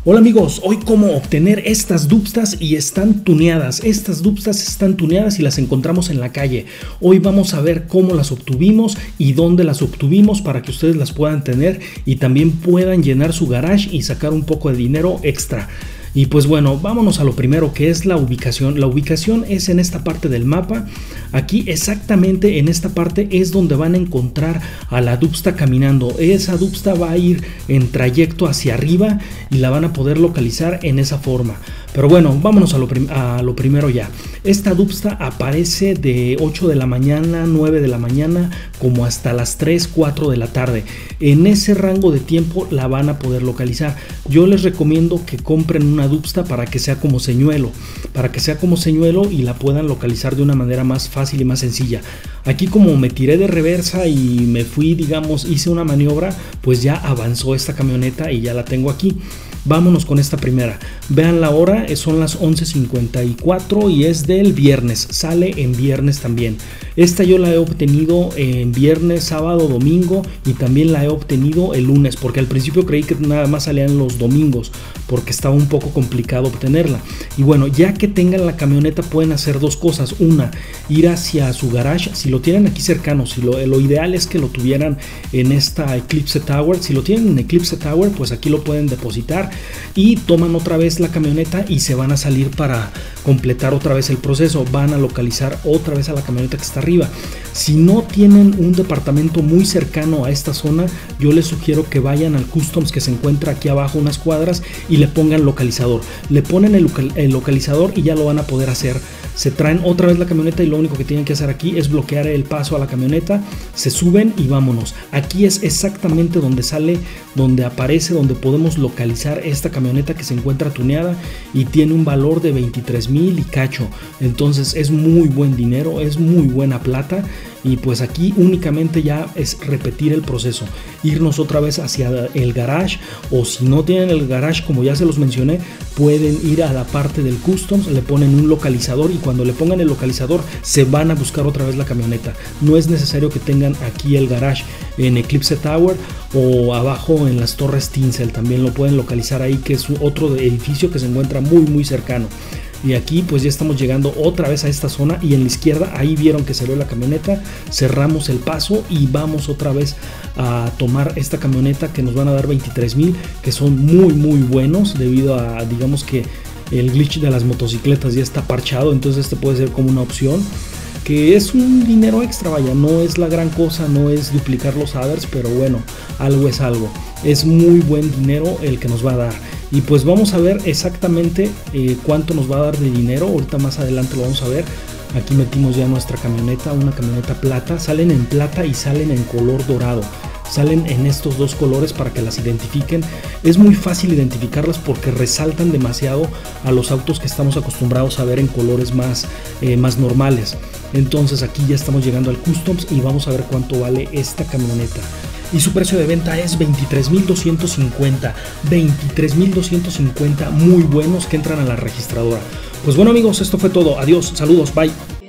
Hola amigos, hoy cómo obtener estas Dubstas y están tuneadas. Estas Dubstas están tuneadas y las encontramos en la calle. Hoy vamos a ver cómo las obtuvimos y dónde las obtuvimos para que ustedes las puedan tener y también puedan llenar su garage y sacar un poco de dinero extra. Y pues bueno, vámonos a lo primero, que es la ubicación. La ubicación es en esta parte del mapa. Aquí exactamente en esta parte es donde van a encontrar a la Dubsta caminando. Esa Dubsta va a ir en trayecto hacia arriba y la van a poder localizar en esa forma. Pero bueno, vámonos a lo primero ya. Esta Dubsta aparece de 8 de la mañana, 9 de la mañana, como hasta las 3, 4 de la tarde. En ese rango de tiempo la van a poder localizar. Yo les recomiendo que compren una Dubsta para que sea como señuelo. Y la puedan localizar de una manera más fácil y más sencilla. Aquí como me tiré de reversa y me fui, digamos, hice una maniobra, pues ya avanzó esta camioneta y ya la tengo aquí. Vámonos con esta primera. Vean la hora, son las 11:54 y es del viernes. Sale en viernes también. Esta yo la he obtenido en viernes, sábado, domingo y también la he obtenido el lunes, porque al principio creí que nada más salían los domingos porque estaba un poco complicado obtenerla. Y bueno, ya que tengan la camioneta pueden hacer dos cosas. Una, ir hacia su garage. Si lo tienen aquí cercano, lo ideal es que lo tuvieran en esta Eclipse Tower. Si lo tienen en Eclipse Tower, pues aquí lo pueden depositar y toman otra vez la camioneta y se van a salir para completar otra vez el proceso. Van a localizar otra vez a la camioneta que está arriba. Si no tienen un departamento muy cercano a esta zona, yo les sugiero que vayan al Customs que se encuentra aquí abajo unas cuadras y le pongan localizador. Le ponen el localizador y ya lo van a poder hacer. Se traen otra vez la camioneta y lo único que tienen que hacer aquí es bloquear el paso a la camioneta, se suben y vámonos. Aquí es exactamente donde sale, donde aparece, donde podemos localizar esta camioneta que se encuentra tuneada y tiene un valor de 23,000 y cacho. Entonces es muy buen dinero, es muy buena plata. Y pues aquí únicamente ya es repetir el proceso, irnos otra vez hacia el garage, o si no tienen el garage, como ya se los mencioné, pueden ir a la parte del Customs, le ponen un localizador y cuando le pongan el localizador se van a buscar otra vez la camioneta. No es necesario que tengan aquí el garage en Eclipse Tower o abajo en las Torres Tinsel, también lo pueden localizar ahí, que es otro edificio que se encuentra muy cercano. Y aquí pues ya estamos llegando otra vez a esta zona y en la izquierda ahí vieron que salió la camioneta, cerramos el paso y vamos otra vez a tomar esta camioneta que nos van a dar 23,000, que son muy buenos debido a, digamos que el glitch de las motocicletas ya está parchado, entonces este puede ser como una opción. Que es un dinero extra, vaya, no es la gran cosa, no es duplicar los adders, pero bueno, algo es algo. Es muy buen dinero el que nos va a dar. Y pues vamos a ver exactamente cuánto nos va a dar de dinero. Ahorita más adelante lo vamos a ver. Aquí metimos ya nuestra camioneta, una camioneta plata. Salen en plata y salen en color dorado. Salen en estos dos colores para que las identifiquen. Es muy fácil identificarlas porque resaltan demasiado a los autos que estamos acostumbrados a ver en colores más normales. Entonces aquí ya estamos llegando al Customs y vamos a ver cuánto vale esta camioneta. Y su precio de venta es 23,250. 23,250 muy buenos que entran a la registradora. Pues bueno amigos, esto fue todo. Adiós, saludos, bye.